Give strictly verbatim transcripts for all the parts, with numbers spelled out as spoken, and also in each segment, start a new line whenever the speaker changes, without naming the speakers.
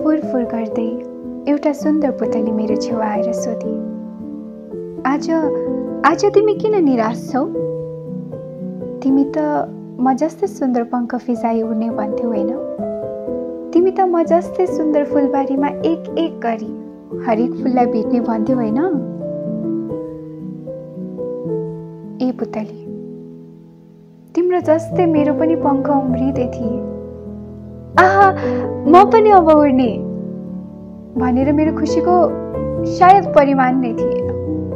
Furfur गर्दै एउटा सुन्दर पुतली मेरो छेउ आएर सोधी, आज आज तिमी किन निराश छौ? तिमी त म जस्तै सुन्दर पंख फिजाई उड्ने भन्थ्यौ होइन? तिमी त म जस्तै सुन्दर फुलबारीमा एक एक गरी हरेक फुललाई भेट्ने भन्थ्यौ होइन? ए पुतली, तिम्रो जस्तै मेरो पनि पंख उम्रिँदै थिए। आहा, म पनि अब उड्ने भनेर मेरो खुसीको सायद परिमाण नै थिएन।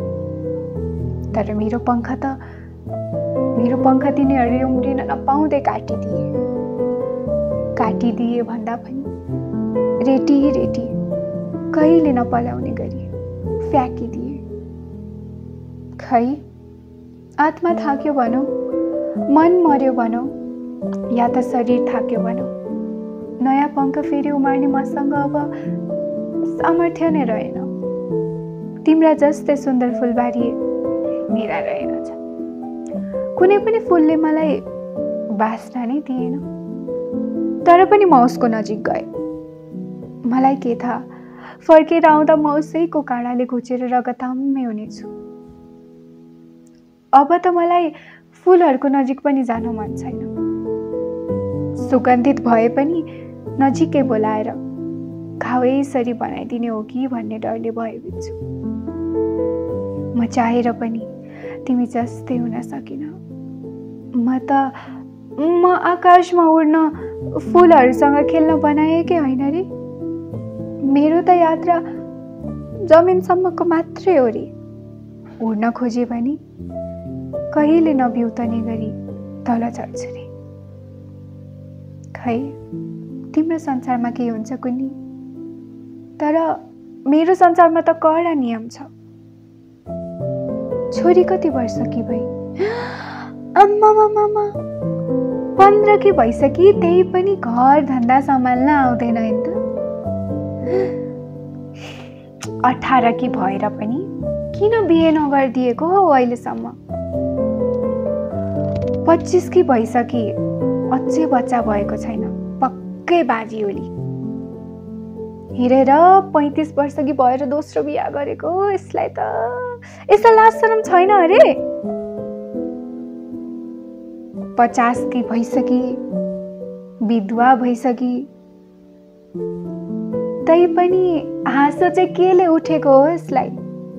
तर मेरो पंख त मेरो पंख तिनीहरूले उम्रिन नपाउँदै काटिदिए। काटिदिए भन्दा पनि रेटी रेटी कहिले नपलाउने गरी फ्याँकिदिए। खै, आत्मा थाक्यो भनौँ, मन मर्यो भनौँ, या त शरीर थाक्यो भनौँ, नयाँ पंख फेरि उमार्ने मसँग अब सामर्थ्य नै रहेन। तिम्रा जस्तै सुन्दर फुलबारी मेरा रहेनछ। कुनै पनि फुलले मलाई बास्ना नै दिएन। तर पनि म उसको नजिक गएँ। मलाई के थाहा, फर्केर आउँदा म उसैको काँडाले घुचेर रगताम्य हुनेछु। अब त मलाई फुलहरूको नजिक पनि जान मन छैन। सुगन्धित भए पनि नजिकै बोलाएर घावैसरी बनाइदिने हो कि भन्ने डरले भयभीत छु। म चाहेर पनि तिमी जस्तै हुन सकिन। म त म आकाशमा उड्न, फुलहरूसँग खेल्न बनाएकै होइन रे। मेरो त यात्रा जमिनसम्मको मात्रै हो रे। उड्न खोजे भने कहिले नबिउतने गरी तल चढ्छु रे। खै, तिम्रो संसारमा के हुन्छ कुन्नी? तर मेरो संसारमा त कडा नियम छ। छोरी कति वर्ष कि भई? अम्मा मामा पन्ध्र कि भइसकी, त्यही पनि घर धन्दा सम्हाल्न आउँदैन नि त। अठार कि भएर पनि किन बिहे नगरिदिएको हो अहिलेसम्म? पच्चिस कि भइसकी, अझै बच्चा भएको छैन, पक्कै बाजी होली। हेरेर पैँतिस वर्ष कि भएर दोस्रो बिहा गरेको, यसलाई त यसलाई लाज शरम छैन अरे। पचास कि भइसकी, विधवा भइसकी, तै पनि हाँसो चाहिँ केले उठेको हो यसलाई?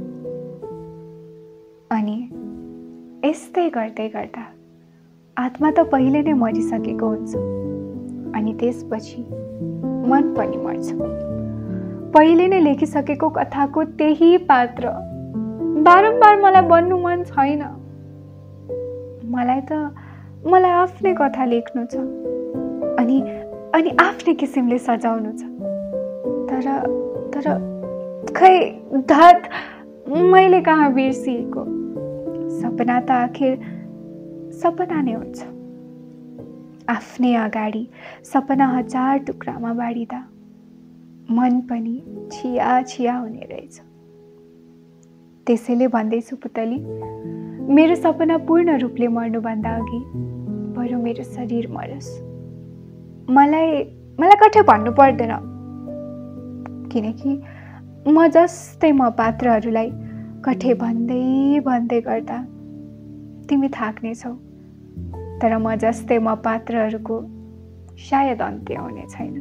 अनि यस्तै गर्दै गर्दा आत्मा त पहिले नै मरिसकेको हुन्छ। अनि त्यसपछि मन पनि मर्छ। पहिले नै लेखिसकेको कथाको त्यही पात्र बारम्बार मलाई बन्नु मन छैन। मलाई त मलाई आफ्नै कथा लेख्नु छ, अनि अनि आफ्नै किसिमले सजाउनु छ। तर तर खै धत, मैले कहाँ बिर्सिएको? सपना त आखिर सपना नै हुन्छ। आफ्नै अगाडि सपना हजार टुक्रामा बाँडिदा मन पनि छिया छिया हुने रहेछ। त्यसैले भन्दैछु पुतली, मेरो सपना पूर्ण रूपले मर्नुभन्दा अघि बरु मेरो शरीर मरोस्। मलाई मलाई कठै भन्नु पर्दैन, किनकि म जस्तै म पात्रहरूलाई कठै भन्दै भन्दै गर्दा तिमी थाक्नेछौ। तर म जस्तै म पात्रहरूको सायद अन्त्य हुने छैन।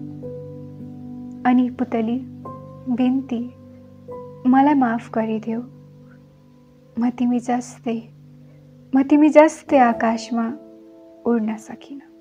अनि पुतली, बिन्ती, मलाई माफ गरिदेऊ। म तिमी जस्तै म तिमी जस्तै आकाशमा उड्न सकिनँ।